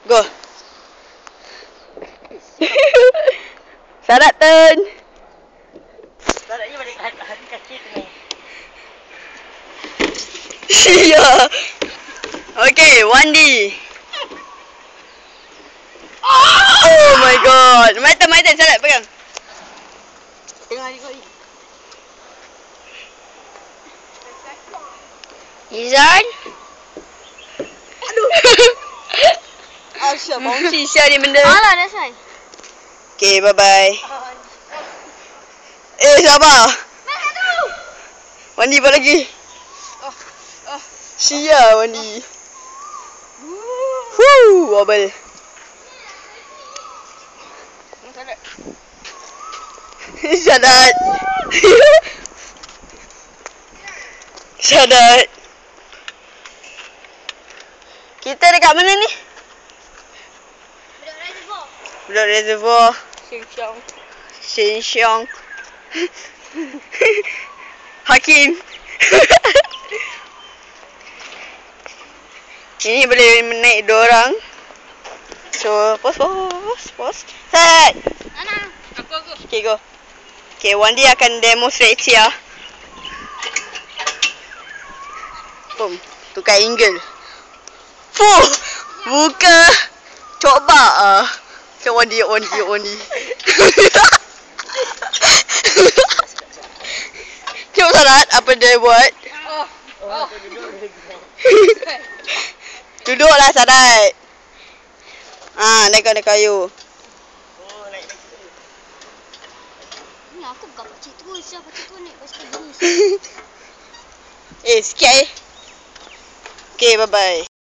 Go. Sadat turn. Sadatnya balik hati kaki tu ni. Sia. Okay, 1D. Oh my god. My turn. Sadat pegang. Tengah ikut ni. Izan. Aduh. Asyik Bouncy sia ni benda. Alah, that's why. Okay, bye-bye. Sabar. Mana tu? Wandi buat lagi. Sia Wandi. Wobble. Sadat. Sadat. Kita dekat mana ni? Budak reservoir. Sheng Siong. Hakim. Ini boleh naik 2 orang. So, pause. Set. Mana? Aku. Okay, go. Okay, Wandi akan demonstrate here. Boom. Tukar angle. Fuh. Buka. Coba Macam Wandi. Tengok Sadat apa dia buat. Duduklah Sadat. Naik kayu. Ni aku bukan pakcik tu. Siapa pakcik tu naik basikal gini. Sikit. Okay, bye-bye.